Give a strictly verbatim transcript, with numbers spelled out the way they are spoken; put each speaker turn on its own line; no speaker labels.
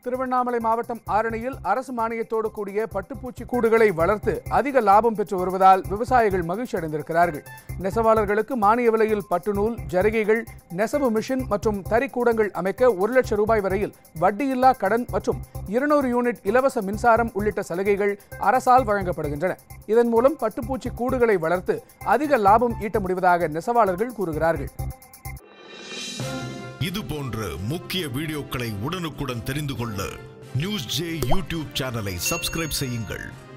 திருவண்ணாமலை மாவட்டம் ஆரணியில் அரசு மானியத்தோடு கூடிய பட்டுப்பூச்சி கூடுகளை வளர்த்து அதிக லாபம் பெற்று வருவதால் விவசாயிகள் மகிழ்ச்சி அடைந்திருக்கிறார்கள். நெசவாளர்களுக்கு மானிய விலையில் பட்டுநூல், ஜரிகைகள், நெசவு மிஷின் மற்றும் தறிக்கூடங்கள் அமைக்க ஒரு லட்சம் ரூபாய் வரையில் வட்டியில்லா கடன் மற்றும் இருநூறு யூனிட் இலவச மின்சாரம் உள்ளிட்ட சலுகைகள் அரசால் வழங்கப்படுகின்றன. இதன் மூலம் பட்டுப்பூச்சி கூடுகளை வளர்த்து அதிக லாபம் ஈட்ட முடிவதாக நெசவாளர்கள் கூறுகிறார்கள்.
இது போன்ற முக்கிய வீடியோக்களை உடனுக்குடன் தெரிந்து கொள்ள நியூஸ் ஜே யூடியூப் சேனலை சப்ஸ்கிரைப் செய்யுங்கள்.